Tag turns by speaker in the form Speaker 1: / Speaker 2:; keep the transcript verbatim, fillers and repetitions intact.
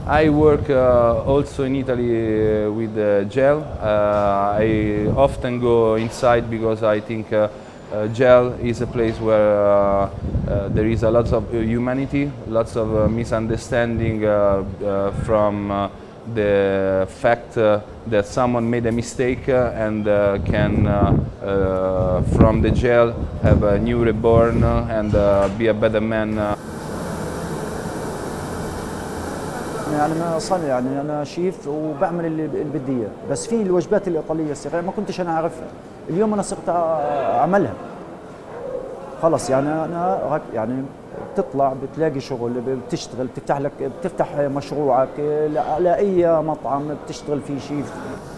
Speaker 1: I work uh, also in Italy uh, with uh, Gel. Uh, I often go inside because I think uh, uh, Gel is a place where uh, uh, there is a lot of humanity, lots of uh, misunderstanding uh, uh, from uh, the fact uh, that someone made a mistake uh, and uh, can uh, uh, from the Gel have a new reborn uh, and uh, be a better man. Uh.
Speaker 2: يعني أنا صار يعني أنا شيف وبعمل اللي بدي إياه، بس في الوجبات الإيطالية الصغيرة ما كنتش أنا أعرفها، اليوم أنا صرت أعملها. خلص يعني أنا يعني بتطلع بتلاقي شغل، بتشتغل، بتفتح لك بتفتح مشروعك، على أي مطعم بتشتغل فيه شيف.